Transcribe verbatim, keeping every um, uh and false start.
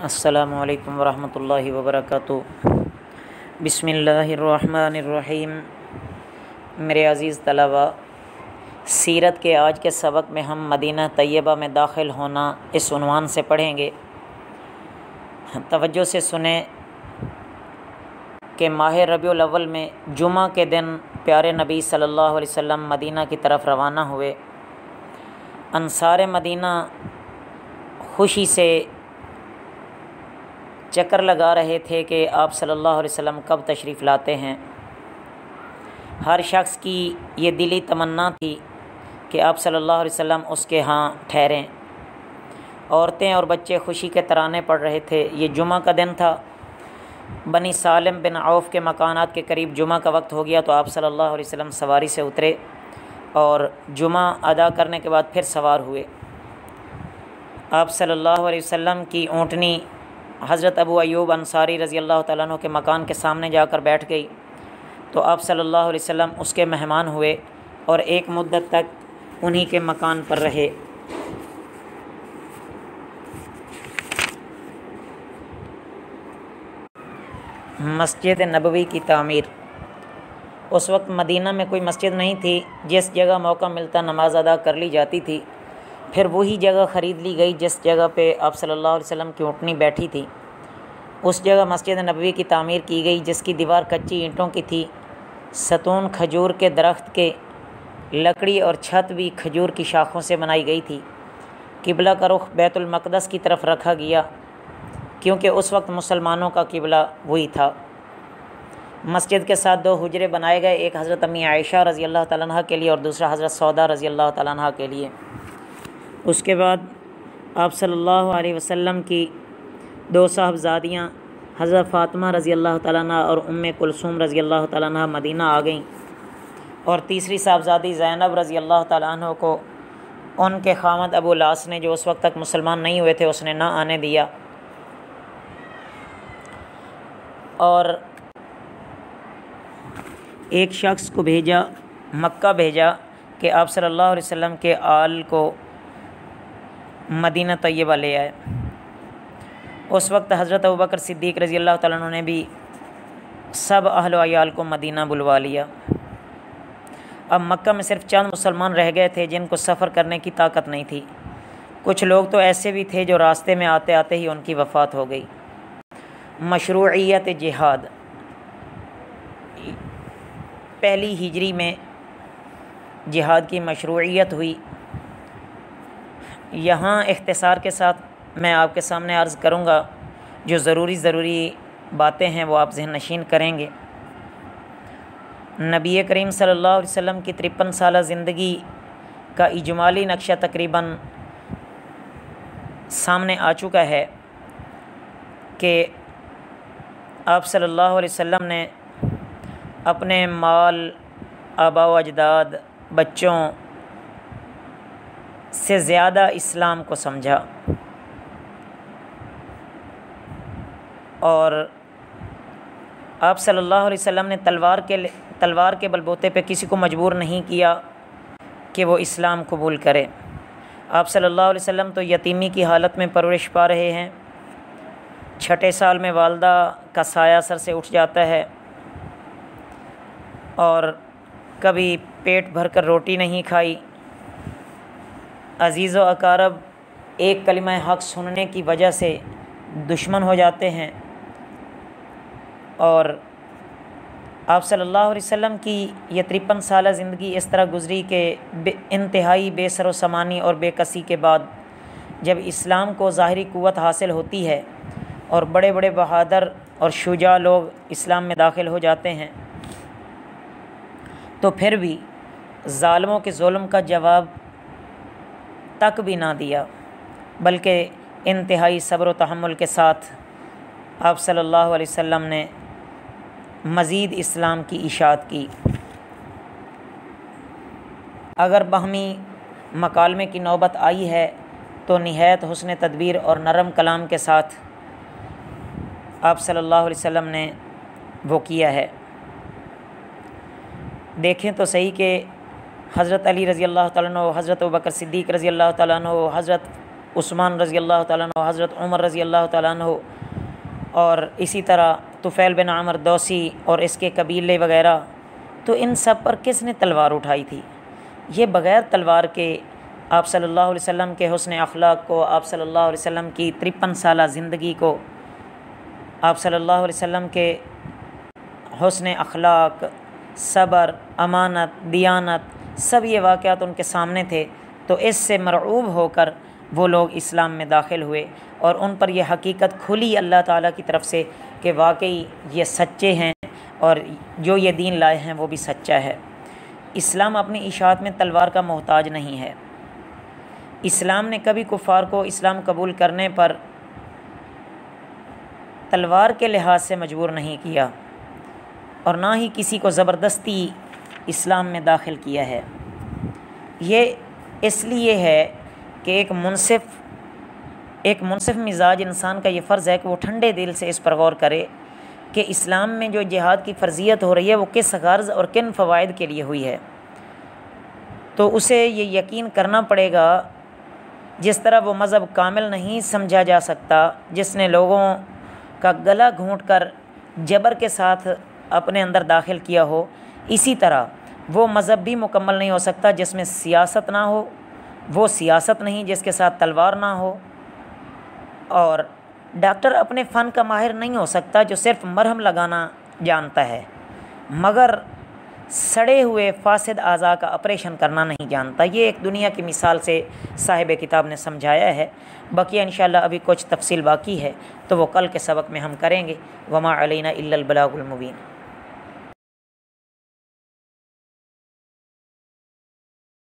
अस्सलामु अलैकुम वरहमतुल्लाहि वबरकातुहू। बिस्मिल्लाहिर्रहमानिर्रहीम। मेरे अज़ीज़ तलबा, सीरत के आज के सबक में हम मदीना तैयबा में दाखिल होना इस उन्वान से पढ़ेंगे। तवज्जो से सुने कि माह रबीउल अव्वल में जुमा के दिन प्यारे नबी सल्लल्लाहु अलैहि वसल्लम मदीना की तरफ रवाना हुए। अंसार मदीना खुशी से चक्कर लगा रहे थे कि आप सल्लल्लाहु अलैहि वसल्लम कब तशरीफ़ लाते हैं। हर शख्स की ये दिली तमन्ना थी कि आप सल्लल्लाहु अलैहि वसल्लम उसके यहाँ ठहरें। औरतें और बच्चे खुशी के तराने पढ़ रहे थे। ये जुमा का दिन था। बनी सालिम बिन औफ़ के मकानात के करीब जुमा का वक्त हो गया तो आप सल्लल्लाहु अलैहि वसल्लम सवारी से उतरे और जुमा अदा करने के बाद फिर सवार हुए। आप सल्लल्लाहु अलैहि वसल्लम की ऊँटनी हज़रत अबू अय्यूब अंसारी रज़ी अल्लाह तआला अन्हु के मकान के सामने जाकर बैठ गई तो आप सल्लल्लाहु अलैहि वसल्लम उसके मेहमान हुए और एक मुद्दत तक उन्हीं के मकान पर रहे। मस्जिद नबवी की तामीर। उस वक्त मदीना में कोई मस्जिद नहीं थी। जिस जगह मौका मिलता नमाज अदा कर ली जाती थी। फिर वही जगह ख़रीद ली गई जिस जगह पे आप सल्लल्लाहु अलैहि वसल्लम की ऊँटनी बैठी थी। उस जगह मस्जिद नबवी की तामीर की गई जिसकी दीवार कच्ची ईंटों की थी। सतून खजूर के दरख्त के, लकड़ी और छत भी खजूर की शाखों से बनाई गई थी। किबला का रुख बैतुल मक़दस की तरफ रखा गया क्योंकि उस वक्त मुसलमानों का किबला वही था। मस्जिद के साथ दो हुजरे बनाए गए, एक हज़रत अम्मी आयशा रज़ी अल्लाह तआला अन्हा के लिए और दूसरा हज़रत सौदा रज़ी अल्लाह तआला अन्हा के लिए। उसके बाद आप सल्लल्लाहु अलैहि वसल्लम की दो साहबजादियाँ हज़रत फ़ातिमा रज़ी अल्लाह तआला अन्हा और उम्मे कुलसूम रज़ी अल्लाह तआला अन्हा मदीना आ गईं और तीसरी साहबजादी ज़ैनब रज़ी अल्लाह तआला अन्हा को उनके खामद अबू लास ने, जो उस वक्त तक मुसलमान नहीं हुए थे, उसने ना आने दिया और एक शख्स को भेजा, मक्का भेजा कि आप सल्लल्लाहु अलैहि वसल्लम के आल को मदीना तैयबा ले आए। उस वक्त हज़रत अबू बकर सिद्दीक़ रज़ी अल्लाह तआला अन्हु ने भी सब अहल व अयाल को मदीना बुलवा लिया। अब मक्का में सिर्फ चंद मुसलमान रह गए थे जिनको सफ़र करने की ताकत नहीं थी। कुछ लोग तो ऐसे भी थे जो रास्ते में आते आते ही उनकी वफ़ात हो गई। मशरूइयत जिहाद। पहली हिजरी में जिहाद की मशरूइयत हुई। यहाँ इख्तिसार के साथ मैं आपके सामने अर्ज़ करूँगा, जो ज़रूरी ज़रूरी बातें हैं वो आप ज़हन नशीन करेंगे। नबी करीम सल्लल्लाहु अलैहि वसल्लम की तिरपन साला ज़िंदगी का इजमाली नक्शा तकरीबन सामने आ चुका है कि आप सल्लल्लाहु अलैहि वसल्लम ने अपने माल, आबा व अजदाद, बच्चों से ज़्यादा इस्लाम को समझा और आप सल्लल्लाहु अलैहि वसल्लम ने तलवार के तलवार के बलबूते पे किसी को मजबूर नहीं किया कि वो इस्लाम कबूल करे। आप सल्लल्लाहु अलैहि वसल्लम तो यतीमी की हालत में परवरिश पा रहे हैं। छठे साल में वालदा का साया सर से उठ जाता है और कभी पेट भर कर रोटी नहीं खाई। अज़ीज़ व अकारब एक कलिमा हक़ सुनने की वजह से दुश्मन हो जाते हैं और आप सल्लल्लाहु अलैहि वसल्लम की ये तिरपन साला ज़िंदगी इस तरह गुज़री कि बे इंतहाई बेसरो समानी और बेकसी के बाद जब इस्लाम को ज़ाहिरी क़ुव्वत हासिल होती है और बड़े बड़े बहादुर और शुजा लोग इस्लाम में दाखिल हो जाते हैं तो फिर भी ज़ालिमों के जुल्म का जवाब तक भी ना दिया, बल्कि इंतहाई सब्र व तहम्मुल के साथ आप सल्लल्लाहु अलैहि वसल्लम ने मज़ीद इस्लाम की इशाअत की। अगर बाहमी मकालमे की नौबत आई है तो निहायत हुस्न तदबीर और नरम कलाम के साथ आप सल्लल्लाहु अलैहि वसल्लम ने वो किया है। देखें तो सही कि हज़रत अली रज़ी अल्लाह तआला अन्हु, हज़रत अबू बकर सिद्दीक़ रज़ी अल्लाह तआला अन्हु, हज़रत उस्मान रज़ी अल्लाह ताला अन्हु, हज़रत उमर रज़ी अल्लाह ताला अन्हु, और इसी तरह तुफ़ैल बिन आमर दौसी और इसके कबीले वग़ैरह, तो इन सब पर किसने तलवार उठाई थी? ये बग़ैर तलवार के आप सल्लल्लाहु अलैहि वसल्लम के हुस्न अखलाक को, आप सल्लल्लाहु अलैहि वसल्लम की तिरपन साला ज़िंदगी को, आप सल्लल्लाहु अलैहि वसल्लम के हुस्न अखलाक, सब्र, अमानत, दियानत, सब ये वाक़यात उनके सामने थे। तो इससे मरऊब होकर वो लोग इस्लाम में दाखिल हुए और उन पर यह हकीकत खुली अल्लाह ताला की तरफ से कि वाकई ये सच्चे हैं और जो ये दीन लाए हैं वो भी सच्चा है। इस्लाम अपनी इशाअत में तलवार का मोहताज नहीं है। इस्लाम ने कभी कुफ़ार को इस्लाम कबूल करने पर तलवार के लिहाज से मजबूर नहीं किया और ना ही किसी को ज़बरदस्ती इस्लाम में दाखिल किया है। ये इसलिए है कि एक मुनसिफ़ एक मुनसिफ़ मिजाज इंसान का ये फ़र्ज़ है कि वो ठंडे दिल से इस पर गौर करे कि इस्लाम में जो जिहाद की फ़र्ज़ियत हो रही है वो किस गर्ज़ और किन फ़वाइद के लिए हुई है। तो उसे ये यकीन करना पड़ेगा, जिस तरह वो मज़हब कामिल नहीं समझा जा सकता जिसने लोगों का गला घूंट कर जबर के साथ अपने अंदर दाखिल किया हो, इसी तरह वो मज़हब भी मुकम्मल नहीं हो सकता जिसमें सियासत ना हो, वो सियासत नहीं जिसके साथ तलवार ना हो, और डॉक्टर अपने फ़न का माहिर नहीं हो सकता जो सिर्फ़ मरहम लगाना जानता है मगर सड़े हुए फासिद आज़ा का ऑपरेशन करना नहीं जानता। ये एक दुनिया की मिसाल से साहिब किताब ने समझाया है। बाकी इंशाअल्लाह अभी कुछ तफसील बाकी है तो वो कल के सबक में हम करेंगे। वमा अलैना इल्लल बलागुल मुबीन।